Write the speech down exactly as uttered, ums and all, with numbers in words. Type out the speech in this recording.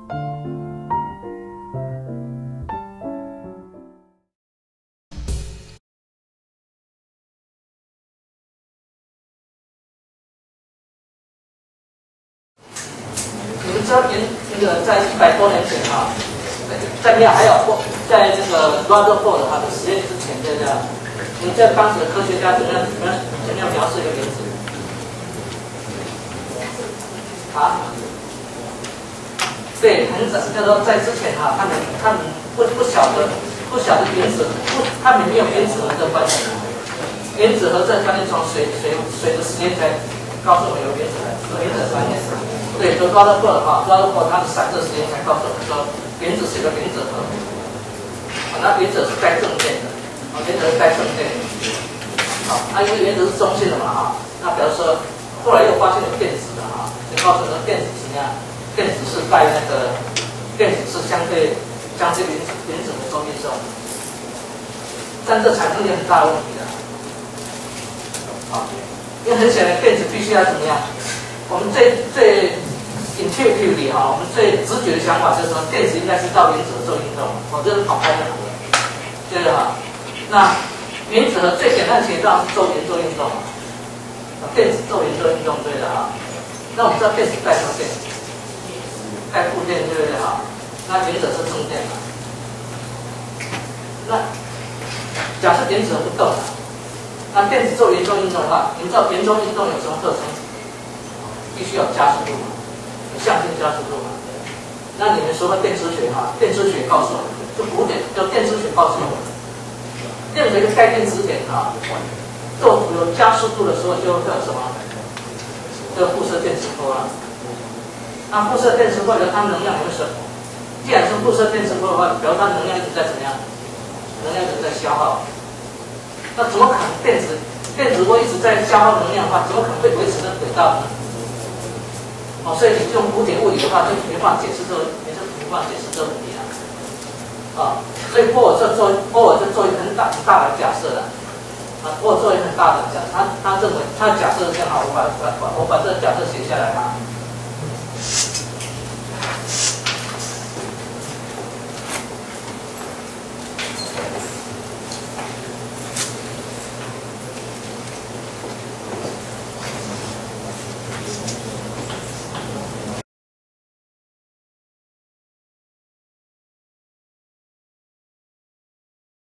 你们知道原那个在一百多年前啊，在没有还有在这个 Rutherford 他的实验之前，对不对？你们知道当时的科学家怎么样怎么样怎么样描述一个原子？啊？对，很早，就是说在之前哈、啊，他们他们不不晓得不晓得原子，不，他们没有原子核这个观念。原子核这个观念从随随随着时间才告诉我们有原子核，有原子核观念。对，就拉德霍尔哈，拉德霍尔他的散热时间才告诉我们说，原子是一个原子核，啊，那原子是带正电的，啊，原子是带正电的，好，啊，因为原子是中性的嘛哈，那比如说后来又发现有电子的哈，就告诉我们电子怎么样，电子是带那个，电子是相对相对原子原子的周运动，但这产生一个很大的问题的，啊，因为很显然电子必须要怎么样，我们最最。intuitively 哈，我们最直觉的想法就是说，电子应该是到原子核做运动，哦，这是跑开的，对不对哈？那原子核最简单的情况是做圆周运动嘛，电子做圆周运动，对的哈。那我们知道电子带什么电？带负电，对不对哈？那原子是正电嘛？那假设原子核不动了，那电子做圆周运动的话，你们知道圆周运动有什么特征？必须有加速度嘛。向性加速度嘛，那你们说的电磁学哈，电磁学告诉我们，就古典叫电磁学告诉我们，电子一个概念之点哈，做有加速度的时候就会有什么？这个辐射电磁波啊。那辐射电磁波有它能量有什么？既然是辐射电磁波的话，表示它能量一直在怎么样？能量一直在消耗。那怎么可能电子电磁波一直在消耗能量的话，怎么可能会维持这轨道呢？哦，所以你用古典物理的话，就没办法解释这个，没是没办法解释这个问题啊。啊，所以波尔就做波尔就做一个很大很大的假设了。啊，波尔做一个很大的假，他他认为他的假设是这样哈，我把把我把这个假设写下来哈。